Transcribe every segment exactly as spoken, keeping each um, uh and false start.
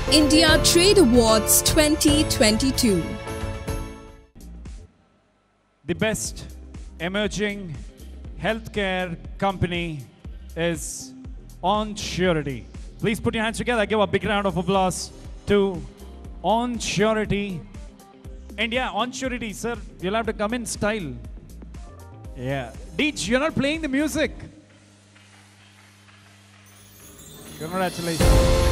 India Trade Awards twenty twenty-two. The best emerging healthcare company is Onsurity. Please put your hands together. Give a big round of applause to Onsurity. India, Onsurity, sir, you'll have to come in style. Yeah. Deej, you're not playing the music. Congratulations.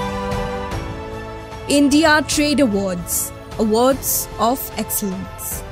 India Trade Awards, Awards of Excellence.